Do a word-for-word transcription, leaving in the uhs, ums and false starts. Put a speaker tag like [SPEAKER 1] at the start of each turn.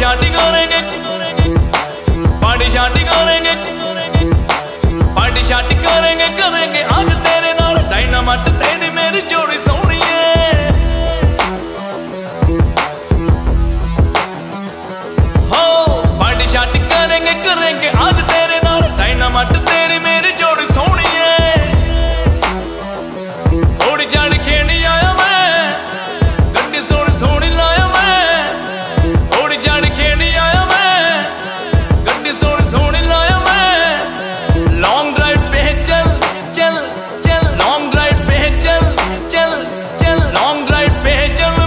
[SPEAKER 1] शादी करेंगे, पार्टी शादी करेंगे, पार्टी शादी करेंगे करेंगे आज तेरे नाल डायनामाइट तेरी मेरी जोड़ी सोहनी है। हो पार्टी शादी करेंगे करेंगे आज तेरे नाल डायनामाइट तेरी मेरी जोड़ी सोहनी है। थोड़ी जान खेनी आया मैं गड्डी सोहनी सोहनी लाया मैं, थोड़ी जान खेनी आया मैं गड्डी सोहनी सोहनी लाया मैं। लॉन्ग ड्राइव पे चल चल चल, लॉन्ग ड्राइव पे चल चल चल, लॉन्ग ड्राइव पे चल